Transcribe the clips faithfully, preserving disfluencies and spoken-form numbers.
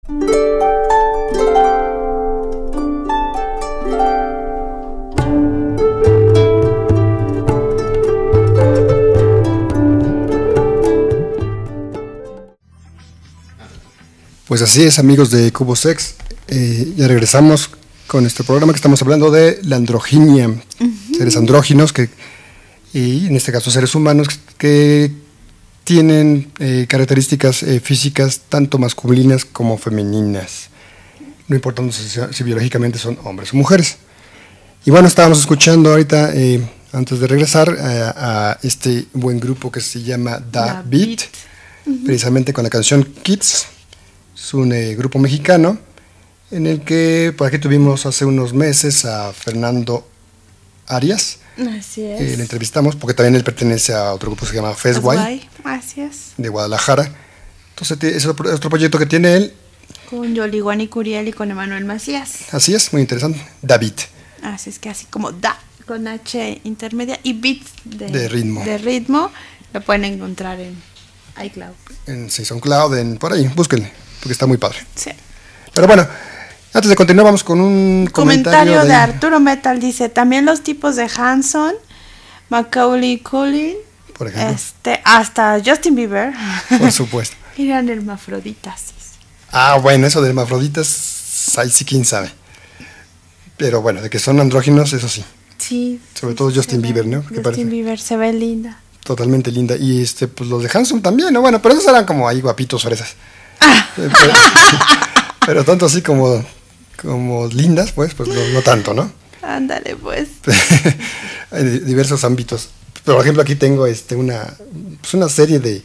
Pues así es, amigos de Cubo Sex, eh, ya regresamos con nuestro programa que estamos hablando de la androginia, uh-huh. Seres andróginos, que, y en este caso seres humanos, que tienen eh, características eh, físicas tanto masculinas como femeninas, no importando si, si biológicamente son hombres o mujeres. Y bueno, estábamos escuchando ahorita, eh, antes de regresar, a, a este buen grupo que se llama Da Beat, uh-huh. Precisamente con la canción Kids. Es un eh, grupo mexicano en el que por aquí tuvimos hace unos meses a Fernando Arias. Así es. Eh, le entrevistamos porque también él pertenece a otro grupo que se llama Fesway. Así es. De Guadalajara. Entonces es otro, otro proyecto que tiene él. Con Yoliguani Curiel y con Emanuel Macías. Así es, muy interesante. David. Así es que así como da con H intermedia y beat de, de ritmo. De ritmo lo pueden encontrar en iCloud. En SoundCloud, en por ahí, búsquenle. Porque está muy padre. Sí. Pero bueno, antes de continuar vamos con un comentario, comentario de, de Arturo Metal. Dice, también los tipos de Hanson, Macaulay Culkin, por ejemplo, este, hasta Justin Bieber. Por supuesto. Eran hermafroditas. Ah, bueno, eso de hermafroditas, ahí sí quién sabe. Pero bueno, de que son andróginos, eso sí. Sí. Sobre sí, todo Justin Bieber, ¿no? Justin parece? Bieber se ve linda. Totalmente linda. Y este, pues los de Hanson también, ¿no? Bueno, pero esos eran como ahí guapitos, fresas. Pero, pero tanto así como, como lindas, pues, pues no, no tanto, ¿no? Ándale, pues. Hay diversos ámbitos. Por ejemplo, aquí tengo este una, pues una serie de,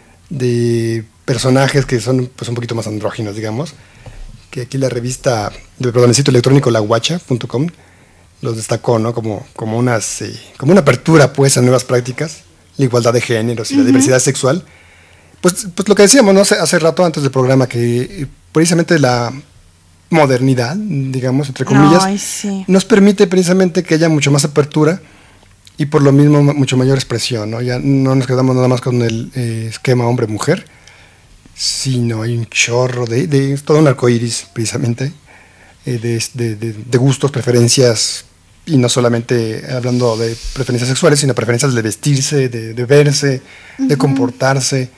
de personajes que son pues un poquito más andróginos, digamos. Que aquí la revista, perdón, el sitio electrónico la guacha punto com los destacó, ¿no? Como, como, unas, eh, como una apertura, pues, a nuevas prácticas, la igualdad de géneros y uh-huh. la diversidad sexual. Pues, pues lo que decíamos, ¿no? hace, hace rato antes del programa, que precisamente la modernidad, digamos, entre comillas, Ay, sí. nos permite precisamente que haya mucho más apertura y por lo mismo mucho mayor expresión, ¿no? Ya no nos quedamos nada más con el eh, esquema hombre-mujer, sino hay un chorro de, de todo un arcoíris, precisamente, eh, de, de, de, de gustos, preferencias, y no solamente hablando de preferencias sexuales, sino preferencias de vestirse, de, de verse, uh-huh. de comportarse.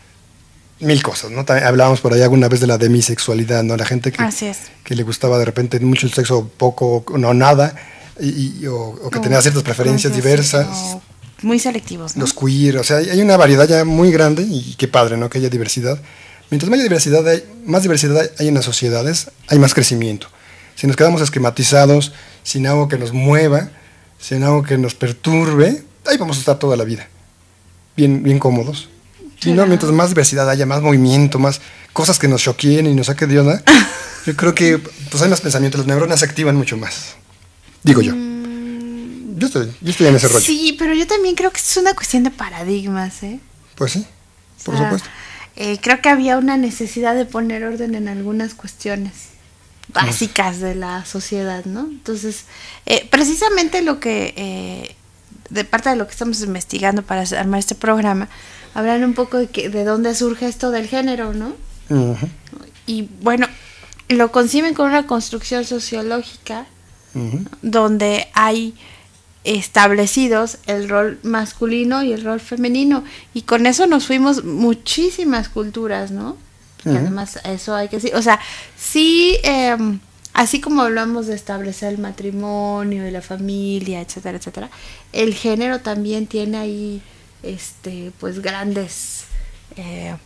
Mil cosas, ¿no? También hablábamos por ahí alguna vez de la demisexualidad, ¿no? La gente que, Así es. que le gustaba de repente mucho el sexo, poco, no nada, y, y, o, o que oh, tenía ciertas preferencias diversas. Oh, muy selectivos, ¿no? Los queer, o sea, hay una variedad ya muy grande y qué padre, ¿no? Que haya diversidad. Mientras más diversidad hay, más diversidad hay en las sociedades, hay más crecimiento. Si nos quedamos esquematizados, sin algo que nos mueva, sin algo que nos perturbe, ahí vamos a estar toda la vida, bien, bien cómodos. Y no, mientras más diversidad haya, más movimiento, más cosas que nos choqueen y nos saquen de onda, yo creo que pues hay más pensamiento, las neuronas se activan mucho más. Digo yo. Mm, yo, estoy, yo estoy en ese rollo. Sí, pero yo también creo que es una cuestión de paradigmas, ¿eh? Pues sí, por o sea, supuesto. Eh, creo que había una necesidad de poner orden en algunas cuestiones básicas de la sociedad, ¿no? Entonces, eh, precisamente lo que, eh, de parte de lo que estamos investigando para armar este programa, hablan un poco de, que, de dónde surge esto del género, ¿no? Uh-huh. Y bueno, lo conciben con una construcción sociológica uh-huh. donde hay establecidos el rol masculino y el rol femenino, y con eso nos fuimos muchísimas culturas, ¿no? Uh-huh. Y además eso hay que decir, o sea, sí, eh, así como hablamos de establecer el matrimonio y la familia, etcétera, etcétera, el género también tiene ahí este pues grandes eh,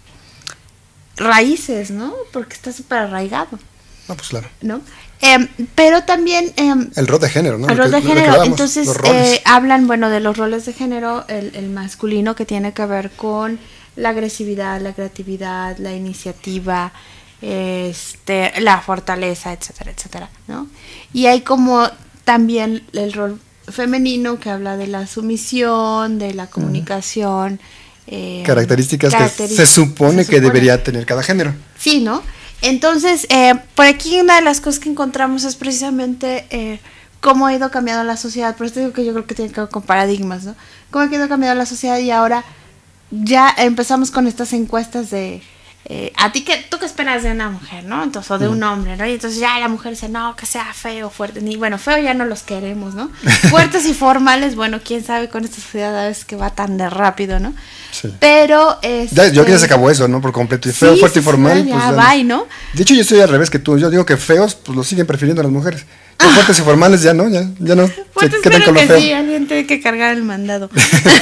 raíces, ¿no? Porque está súper arraigado. Ah, pues claro. ¿No? Eh, pero también eh, el rol de género, ¿no? El rol de que, género, hablamos, entonces eh, hablan, bueno, de los roles de género, el, el masculino, que tiene que ver con la agresividad, la creatividad, la iniciativa, este, la fortaleza, etcétera, etcétera, ¿no? Y hay como también el rol femenino, que habla de la sumisión, de la comunicación. Uh-huh. eh, características, características que se supone se que supone. debería tener cada género. Sí, ¿no? Entonces, eh, por aquí una de las cosas que encontramos es precisamente eh, cómo ha ido cambiando la sociedad. Por eso digo que yo creo que tiene que ver con paradigmas, ¿no? Cómo ha ido cambiando la sociedad, y ahora ya empezamos con estas encuestas de eh, a ti, qué, ¿tú qué esperas de una mujer, no? Entonces, o de uh-huh. un hombre, ¿no? Y entonces ya la mujer dice, no, que sea feo, fuerte. Ni, bueno, feo ya no los queremos, ¿no? Fuertes y formales, bueno, quién sabe con esta sociedad a veces que va tan de rápido, ¿no? Sí. Pero, este... ya, yo creo que ya se acabó eso, ¿no? Por completo. Y feo, sí, fuerte y formal, sí, pues... Ya va, ¿no? De hecho, yo estoy al revés que tú. Yo digo que feos, pues los siguen prefiriendo a las mujeres. Los fuertes y formales ya no, ya, ya no. Pues se quedan con lo que feo. Sí, alguien tiene que cargar el mandado.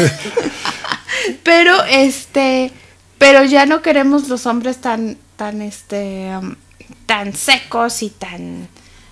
Pero, este... Pero ya no queremos los hombres tan, tan, este, um, tan secos y tan,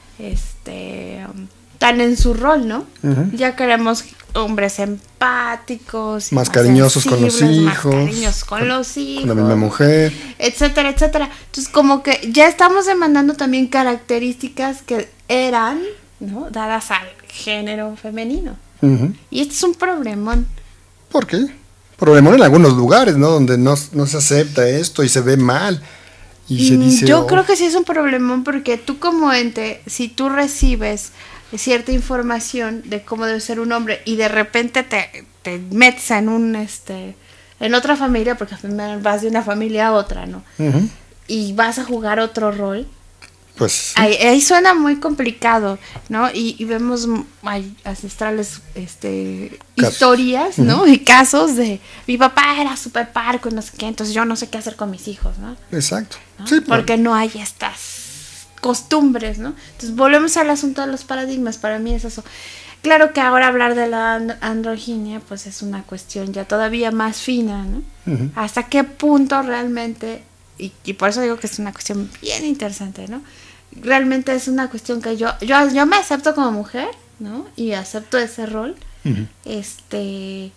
este, um, tan en su rol, ¿no? Uh-huh. Ya queremos hombres empáticos, más, más cariñosos con los hijos, más cariñosos con, con los hijos, con la misma mujer, etcétera, etcétera. Entonces, como que ya estamos demandando también características que eran, ¿no? Dadas al género femenino. Uh-huh. Y este es un problemón. ¿Por qué? Problemón en algunos lugares, ¿no? Donde no, no se acepta esto y se ve mal. Y se dice, Yo oh. creo que sí es un problemón porque tú como ente, si tú recibes cierta información de cómo debe ser un hombre y de repente te, te metes en un este en otra familia, porque vas de una familia a otra, ¿no? Uh-huh. Y vas a jugar otro rol. Pues sí. ahí, ahí suena muy complicado, ¿no? Y, y vemos hay ancestrales este casos. historias, ¿no? Uh-huh. Y casos de mi papá era súper parco y no sé qué, entonces yo no sé qué hacer con mis hijos, ¿no? Exacto. ¿No? Sí, porque no hay estas costumbres, ¿no? Entonces volvemos al asunto de los paradigmas, para mí es eso. Claro que ahora hablar de la androginia pues es una cuestión ya todavía más fina, ¿no? Uh-huh. Hasta qué punto realmente, y, y por eso digo que es una cuestión bien interesante, ¿no? Realmente es una cuestión que yo yo yo me acepto como mujer, ¿no? Y acepto ese rol. Uh-huh. Este,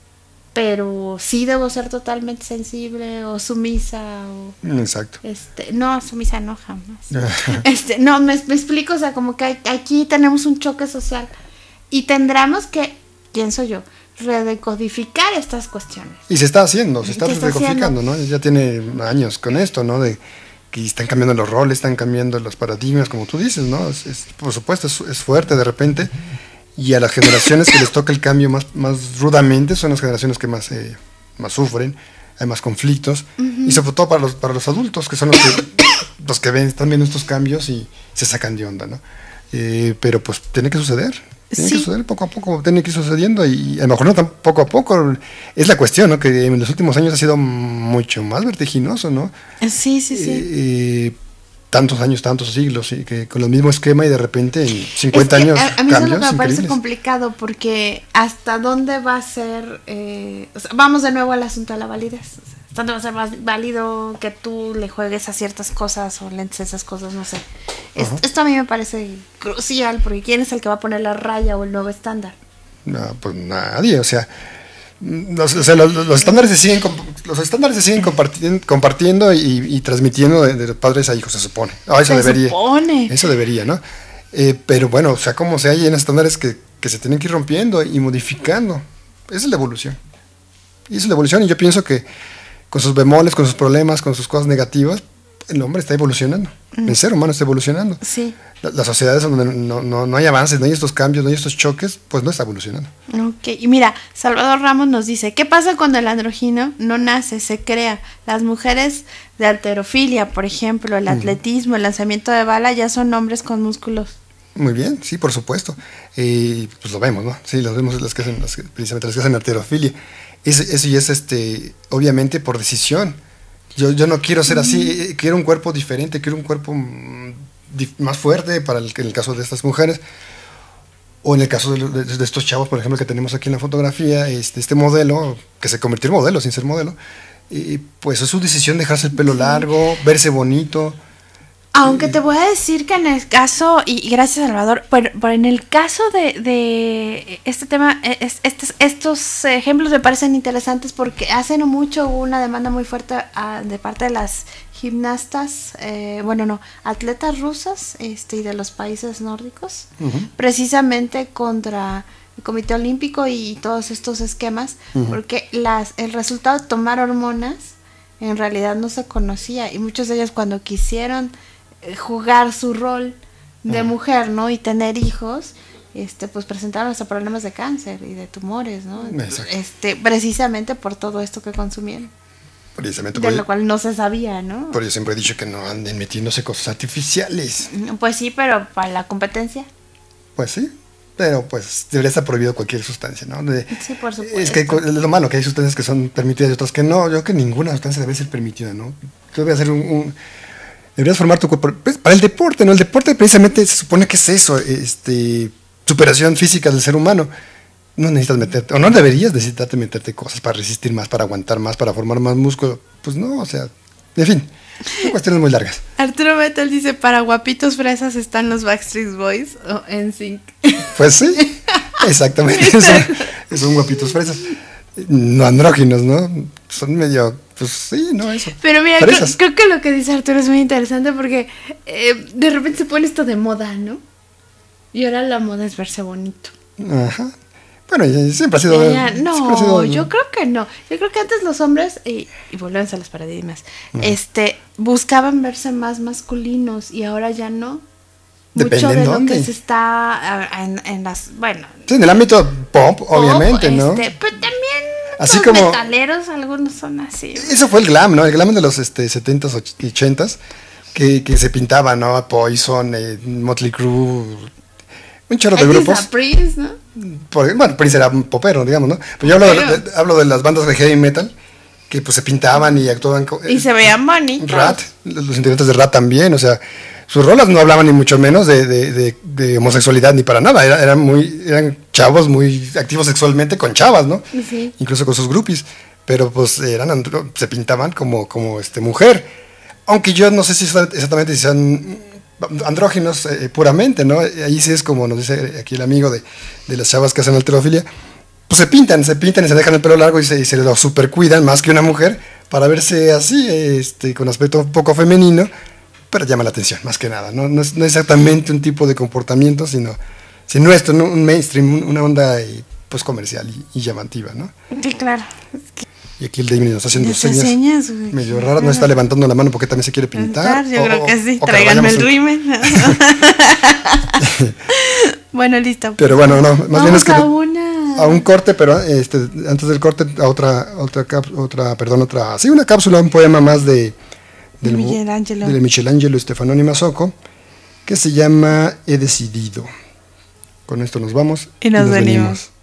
pero sí debo ser totalmente sensible o sumisa o exacto. Este, no, sumisa no jamás. este, no, me, me explico, o sea, como que aquí tenemos un choque social y tendremos que, pienso yo, redecodificar estas cuestiones. Y se está haciendo, se está redecodificando, ¿no? Ya tiene años con esto, ¿no? De que están cambiando los roles, están cambiando los paradigmas, como tú dices, ¿no? Es, es, por supuesto, es, es fuerte de repente, y a las generaciones que les toca el cambio más, más rudamente son las generaciones que más, eh, más sufren, hay más conflictos, uh-huh. y sobre todo para los, para los adultos, que son los que, los que ven, están viendo estos cambios y se sacan de onda, ¿no? Eh, pero pues tiene que suceder. Tiene sí. que suceder poco a poco, tiene que ir sucediendo y a lo mejor no tan poco a poco. Es la cuestión, ¿no? Que en los últimos años ha sido mucho más vertiginoso, ¿no? Sí, sí, sí. Eh, eh, tantos años, tantos siglos, y que con el mismo esquema y de repente en cincuenta es que años a, a mí cambios eso me parece increíbles. complicado porque hasta dónde va a ser, eh, o sea, vamos de nuevo al asunto de la validez. ¿Dónde va a ser más válido que tú le juegues a ciertas cosas o lentes a esas cosas? No sé. Es, esto a mí me parece crucial porque ¿quién es el que va a poner la raya o el nuevo estándar? No, pues nadie, o sea, los, o sea, los, los estándares se siguen los estándares se siguen compartiendo, compartiendo y, y transmitiendo de, de padres a hijos, se supone. Oh, eso se debería. Supone. Eso debería, ¿no? Eh, pero bueno, o sea, como se hay en estándares que, que se tienen que ir rompiendo y modificando. Esa es la evolución. Y esa es la evolución y yo pienso que con sus bemoles, con sus problemas, con sus cosas negativas, el hombre está evolucionando, mm. el ser humano está evolucionando. Sí. La, las sociedades donde no, no, no hay avances, no hay estos cambios, no hay estos choques, pues no está evolucionando. Ok, y mira, Salvador Ramos nos dice, ¿qué pasa cuando el andrógino no nace, se crea? Las mujeres de halterofilia, por ejemplo, el atletismo, mm. el lanzamiento de bala, ya son hombres con músculos. Muy bien, sí, por supuesto. Eh, pues lo vemos, ¿no? Sí, lo vemos las que hacen, las, precisamente las que hacen halterofilia. Eso, eso ya es, este, obviamente, por decisión. Yo, yo no quiero ser así, quiero un cuerpo diferente, quiero un cuerpo más fuerte para el, en el caso de estas mujeres. O en el caso de, de, de estos chavos, por ejemplo, que tenemos aquí en la fotografía, este, este modelo, que se convirtió en modelo sin ser modelo, y pues es su decisión dejarse el pelo largo, verse bonito. Aunque te voy a decir que en el caso, y gracias Salvador, pero, pero en el caso de, de este tema, es, estos, estos ejemplos me parecen interesantes porque hace no mucho hubo una demanda muy fuerte a, de parte de las gimnastas, eh, bueno no, atletas rusas este, y de los países nórdicos, uh-huh. precisamente contra el Comité Olímpico y todos estos esquemas, uh-huh. porque las, el resultado de tomar hormonas en realidad no se conocía y muchos de ellos cuando quisieron jugar su rol de mujer, ¿no? Y tener hijos, este, pues presentaron hasta problemas de cáncer y de tumores, ¿no? Exacto. Este, precisamente por todo esto que consumieron. Precisamente. De por lo ello, cual no se sabía, ¿no? por ello siempre he dicho que no anden metiéndose cosas artificiales. Pues sí, pero para la competencia. Pues sí, pero pues debería estar prohibido cualquier sustancia, ¿no? De, Sí, por supuesto. es que es lo malo, que hay sustancias que son permitidas y otras que no. Yo creo que ninguna sustancia debe ser permitida, ¿no? Tú debes hacer un, un deberías formar tu cuerpo pues, para el deporte, ¿no? El deporte precisamente se supone que es eso, este, superación física del ser humano. No necesitas meterte, o no deberías necesitarte meterte cosas para resistir más, para aguantar más, para formar más músculo. Pues no, o sea, en fin, son cuestiones muy largas. Arturo Metal dice, para guapitos fresas están los Backstreet Boys o N Sync. Pues sí, exactamente, son, son guapitos fresas. No andróginos, ¿no? Son medio, pues sí, no, eso. Pero mira, creo, creo que lo que dice Arturo es muy interesante porque eh, de repente se pone esto de moda, ¿no? Y ahora la moda es verse bonito. Ajá. Bueno, siempre ha sido... Ya, ya, no, ha sido, yo creo que no. Yo creo que antes los hombres, y, y volvemos a los paradigmas, no. este, buscaban verse más masculinos y ahora ya no. Mucho de lo que se está en, en las, bueno... Sí, en el ámbito pop, pop obviamente, ¿no? Este, pero también así los como, metaleros, algunos son así. Eso fue el glam, ¿no? El glam de los este, setentas, ochentas, que, que se pintaban, ¿no? Poison, eh, Motley Crue... Un chorro de grupos. Prince, ¿no? Por, bueno, Prince era un popero, digamos, ¿no? Pero yo hablo, Pero, de, hablo de las bandas de heavy metal que pues se pintaban y actuaban. Y eh, se veían bonitos. Rat, los integrantes de Rat también, o sea, sus rolas no hablaban ni mucho menos de, de, de, de homosexualidad ni para nada. Era, eran muy, eran chavos muy activos sexualmente con chavas, ¿no? Sí. Incluso con sus groupies. Pero pues eran, se pintaban como, como este mujer. Aunque yo no sé si exactamente si sean andróginos eh, puramente, ¿no? Ahí sí es como nos dice aquí el amigo de, de las chavas que hacen alterofilia, pues se pintan, se pintan y se dejan el pelo largo y se, y se lo super cuidan más que una mujer para verse así, este, con aspecto un poco femenino, pero llama la atención, más que nada, ¿no? No es, no es exactamente un tipo de comportamiento, sino, sino esto, ¿no? Un mainstream, una onda pues comercial y, y llamativa, ¿no? Sí, claro. Y aquí el David nos está haciendo señas, señas medio raras, no está levantando la mano porque también se quiere pintar. Yo o, creo que sí, o tráiganme el rímel. Bueno, listo. Pero bueno, no, más Vamos bien es que a, una... a un corte, pero este, antes del corte a otra, otra, cap, otra, perdón, otra, sí, una cápsula, un poema más de del, Michelangelo. de Michelangelo Stefanoni Mazzocco, que se llama He decidido. Con esto nos vamos y nos, y nos venimos. venimos.